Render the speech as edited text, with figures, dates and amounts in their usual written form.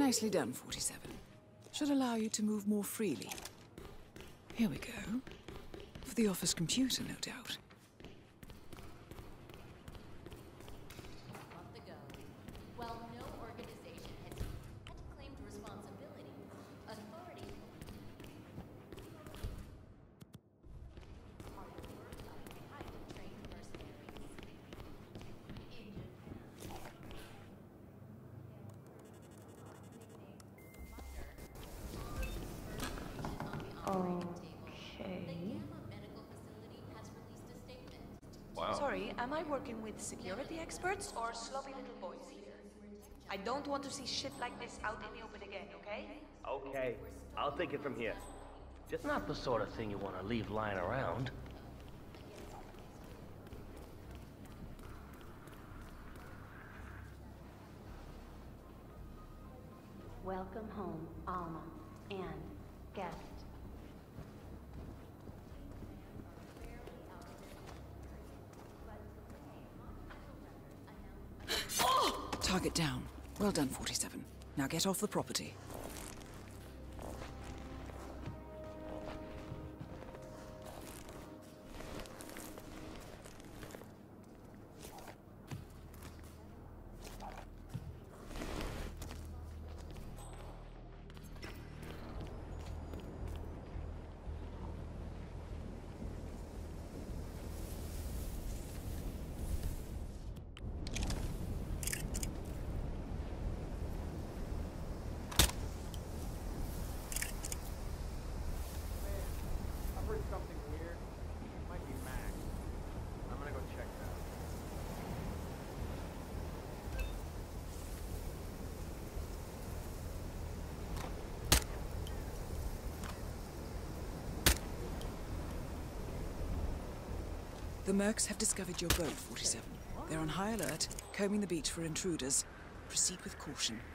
Nicely done, 47. Should allow you to move more freely. Here we go. For the office computer, no doubt. Month ago, while no organization had claimed responsibility, authorities are the work of highly trained mercenaries. Wow. Sorry, am I working with security experts or sloppy little boys here? I don't want to see shit like this out in the open again, okay? Okay, I'll take it from here. Just not the sort of thing you want to leave lying around. Welcome home, Alma and Gavin. Target down. Well done, 47. Now get off the property. Something weird. It might be Max. I'm gonna go check it out. The Mercs have discovered your boat, 47. They're on high alert, combing the beach for intruders. Proceed with caution.